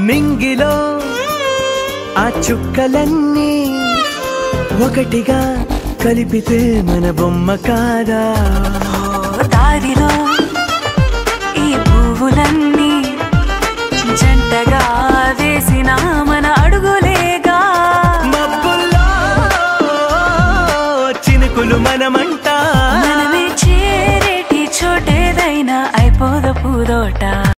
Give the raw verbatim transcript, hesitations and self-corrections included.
నింగిలో ఆ చుక్కలన్నీ ఒకటిగా కలిపితే మన బొమ్మ కాదా? దారిలో ఈ పువ్వులన్నీ జంటగా వేసిన మన అడుగులేగా. మబ్బుల్లో చినుకులు మనమంట, మనమే చేరేటి చోటేదైనా అయిపోద పూదోట.